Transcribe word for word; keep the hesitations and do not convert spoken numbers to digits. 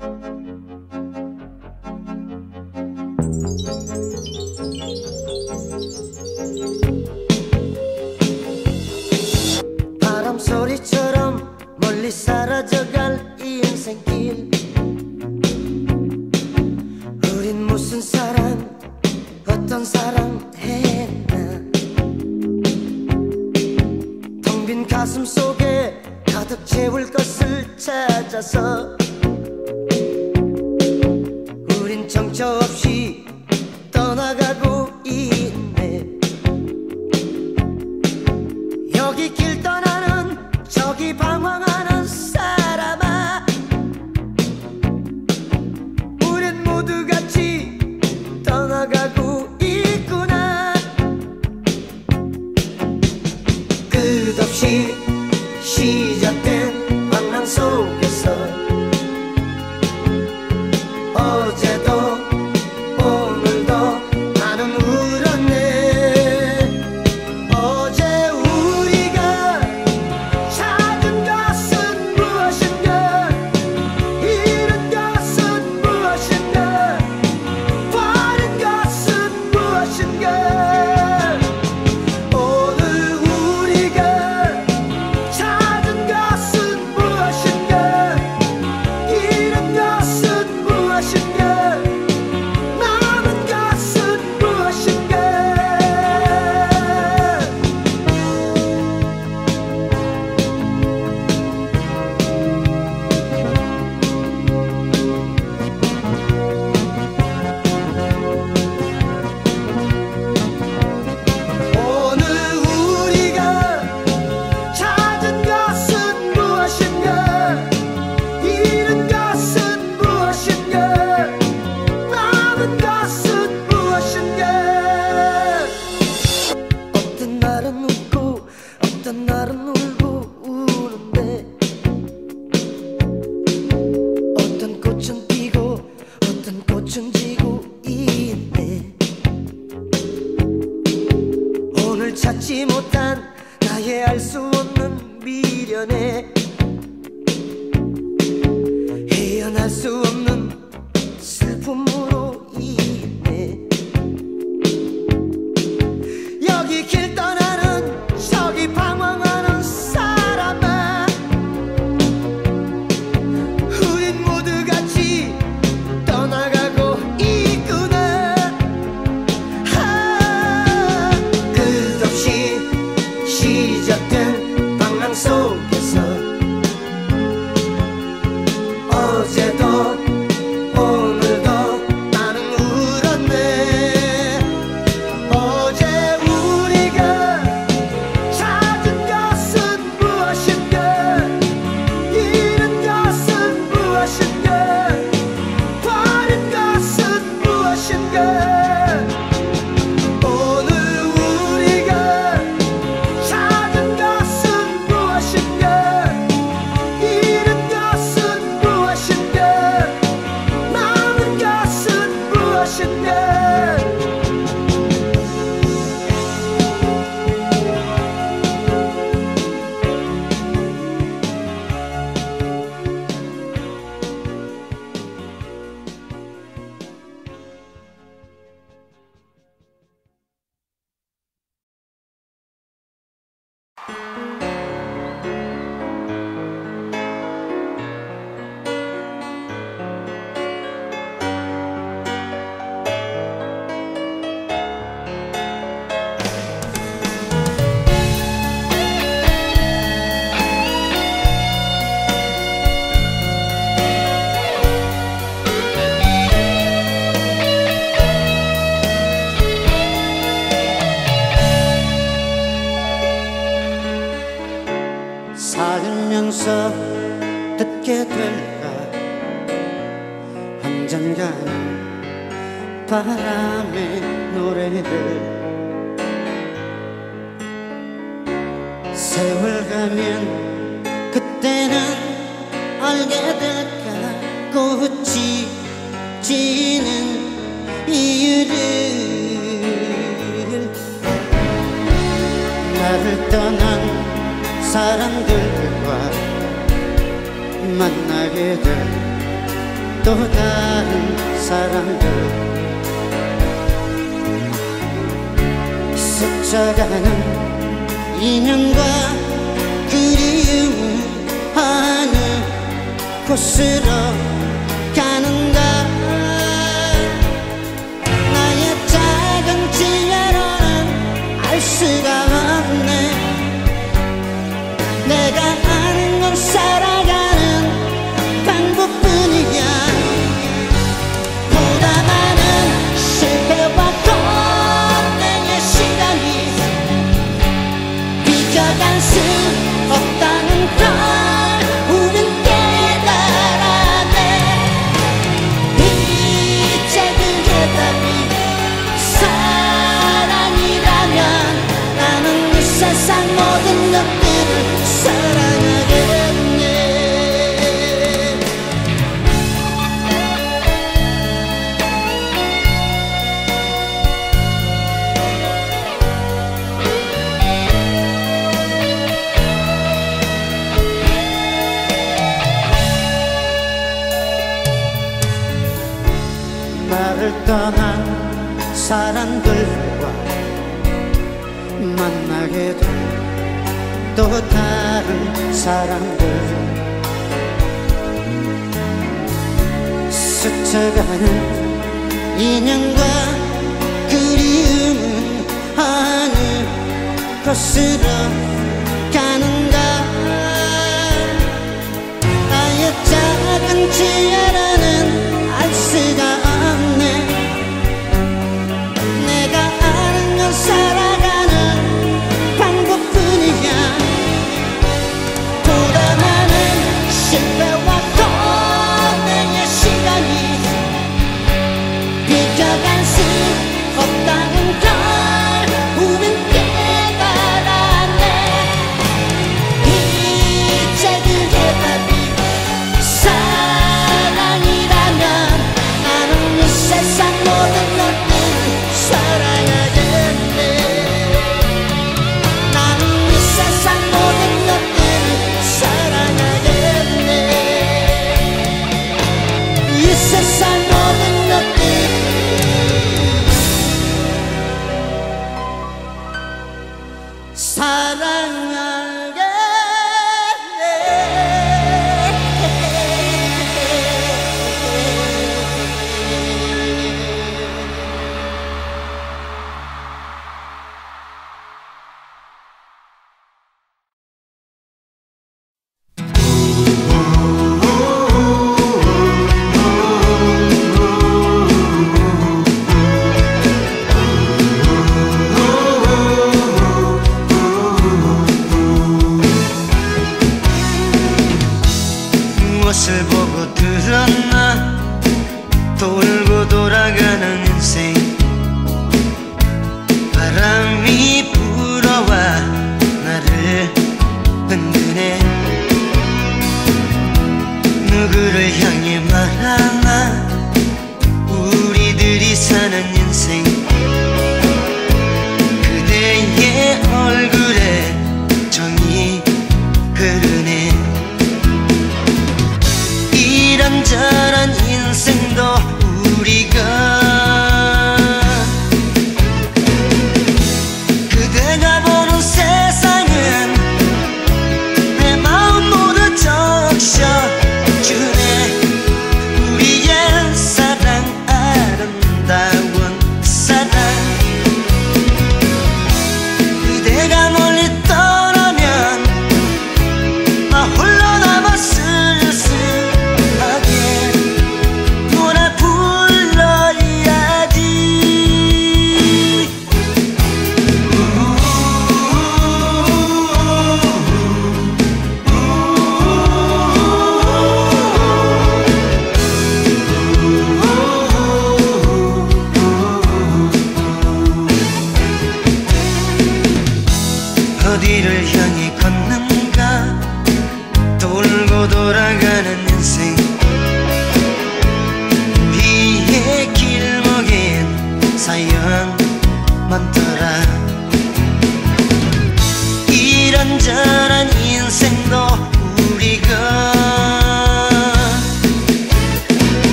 바람 소리처럼 멀리 사라져갈 이 인생길, 우린 무슨 사랑, 어떤 사랑 했나. 텅 빈 가슴 속에 가득 채울 것을 찾아서 우린 정처 없이 떠나가고 있네. 여기 길 떠나는 저기 방황하는 사람아, 우린 모두 같이 떠나가고 있구나. 끝없이 시작된 방랑 속에서 어제도 오늘도 나는 울었네. 어제 우리가 찾은 것은 무엇인가, 잃은 것은 무엇인가, 버린 것은 무엇인가. 오늘 우리가 찾은 것은 무엇인가, 잃은 것은 무엇인가, 남은 것은 무엇인가. 오늘 우리가 찾은 것은 무엇인가, 잃은 것은 무엇인가, 남은 것은 무엇인가. 어떤 날은 웃고 어떤 날은 울고 우는데, 어떤 꽃은 피고 어떤 꽃은 지고 있네. 오늘 찾지 못한 나의 알 수 없는 미련에 헤어날 수 없는 슬픔으로 인해 여기 길 떠나는 저기 방황하는 사람아, 우린 모두 같이 떠나가고 있구나. 아, 끝없이 시작된 방랑 속에서 어제도 오늘도 나는 울었네. 어제 우리가 찾은 것은 무엇인가, 잃은 것은 무엇인가, 버린 것은 무엇인가. 오늘 우리가 찾은 것은 무엇인가, 잃은 것은 무엇인가, 남은 것은 무엇인가. 살면서 듣게 될까 한잔가는 바람의 노래를. 세월 가면 그때는 알게 될까 꽃이 지는 이유를. 나를 떠난 사람들과 만나게 될 또 다른 사람들 스쳐가는 인연과 그리움을 어느 곳으로 가는가. 나의 작은 지혜로는 알 수가 없네. 내가 아는 건 살아가는 방법뿐이야. 보다 많은 실패와 고뇌의 시간이 비켜갈 수 없다는 걸 우린 깨달았네. 이제 그 해답이 사랑이라면 나는 이 세상 모든 것들을 사랑하겠네. 나를 떠난 사람들과 만나게 된 또 다른 사람들 스쳐가는 인연과 그리움은 어느 곳으로 가는가. 나의 작은 지혜로는 알 수가 없네. 내가 아는 건 살아가는 방법뿐이야. 보다 많은 실패와 고뇌의 시간이 비켜갈 수 없다는 걸 우린 깨달았네. 이제 그 해답이 사랑이라면 나는 이 세상 모든 것들을 사랑하겠네. 나는 이 세상 모든 것들을 사랑하겠네. 이 세상 모든 것들을 사랑하겠네. 무엇을 보고 들었나. 돌고 돌아가는 인생. 바람이 불어와 나를 흔드네. 누구를 향해 말하나. 우리들이 사는 인생. 그대의 얼굴에 정이 흐르네. 이런저런